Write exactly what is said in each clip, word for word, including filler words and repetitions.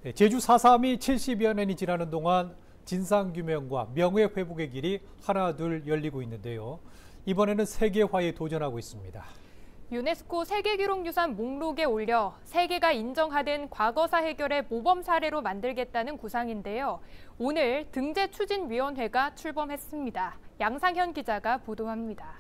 제주 사 삼이 칠십여 년이 지나는 동안 진상규명과 명예회복의 길이 하나둘 열리고 있는데요. 이번에는 세계화에 도전하고 있습니다. 유네스코 세계기록유산 목록에 올려 세계가 인정하는 과거사 해결의 모범 사례로 만들겠다는 구상인데요. 오늘 등재추진위원회가 출범했습니다. 양상현 기자가 보도합니다.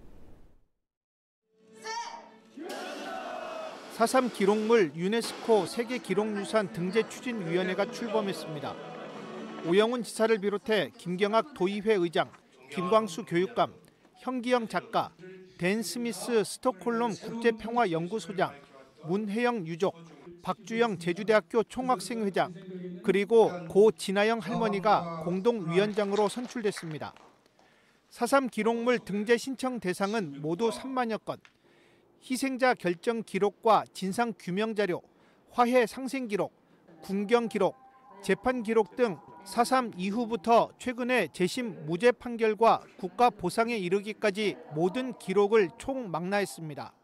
사 삼 기록물 유네스코 세계기록유산 등재추진위원회가 출범했습니다. 오영훈 지사를 비롯해 김경학 도의회 의장, 김광수 교육감, 현기영 작가, 댄 스미스 스톡홀름 국제평화연구소장, 문혜영 유족, 박주영 제주대학교 총학생회장, 그리고 고 진아영 할머니가 공동위원장으로 선출됐습니다. 사 삼 기록물 등재 신청 대상은 모두 삼만여 건. 희생자 결정 기록과 진상 규명 자료, 화해 상생 기록, 군경 기록, 재판 기록 등 사 삼 이후부터 최근의 재심 무죄 판결과 국가 보상에 이르기까지 모든 기록을 총망라했습니다.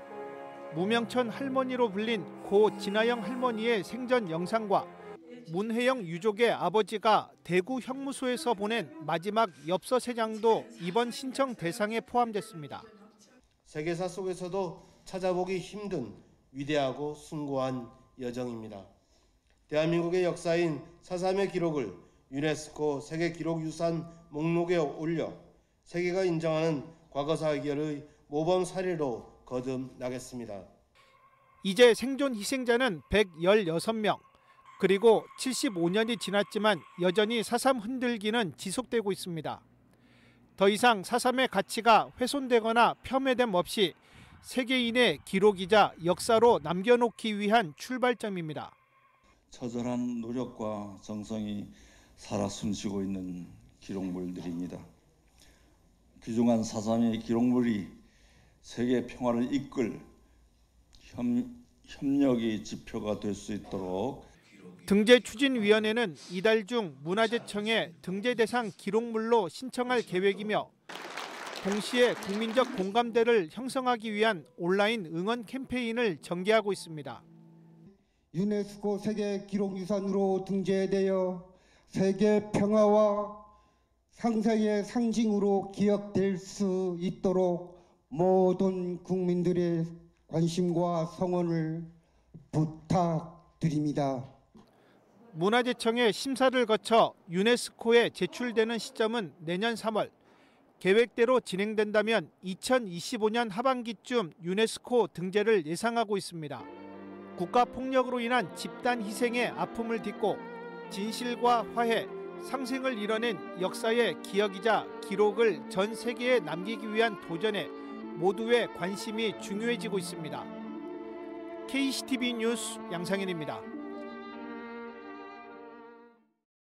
무명천 할머니로 불린 고 진아영 할머니의 생전 영상과 문혜영 유족의 아버지가 대구 형무소에서 보낸 마지막 엽서 세 장도 이번 신청 대상에 포함됐습니다. 세계사 속에서도 찾아보기 힘든 위대하고 숭고한 여정입니다. 대한민국의 역사인 사 삼의 기록을 유네스코 세계기록유산 목록에 올려 세계가 인정하는 과거사 해결의 모범 사례로 거듭나겠습니다. 이제 생존 희생자는 백십육 명, 그리고 칠십오 년이 지났지만 여전히 사 삼 흔들기는 지속되고 있습니다. 더 이상 사 삼의 가치가 훼손되거나 폄훼됨 없이 세계인의 기록이자 역사로 남겨놓기 위한 출발점입니다. 처절한 노력과 정성이 살아 숨쉬고 있는 기록물들입니다. 귀중한 사 삼의 기록물이 세계 평화를 이끌 협, 협력의 지표가 될 수 있도록 등재추진위원회는 이달 중 문화재청에 등재 대상 기록물로 신청할 계획이며 동시에 국민적 공감대를 형성하기 위한 온라인 응원 캠페인을 전개하고 있습니다. 유네스코 세계기록유산으로 등재되어 세계 평화와 상생의 상징으로 기억될 수 있도록 모든 국민들의 관심과 성원을 부탁드립니다. 문화재청의 심사를 거쳐 유네스코에 제출되는 시점은 내년 삼월, 계획대로 진행된다면 이천이십오 년 하반기쯤 유네스코 등재를 예상하고 있습니다. 국가폭력으로 인한 집단 희생의 아픔을 딛고 진실과 화해, 상생을 이뤄낸 역사의 기억이자 기록을 전 세계에 남기기 위한 도전에 모두의 관심이 중요해지고 있습니다. 케이씨티비 뉴스 양상현입니다.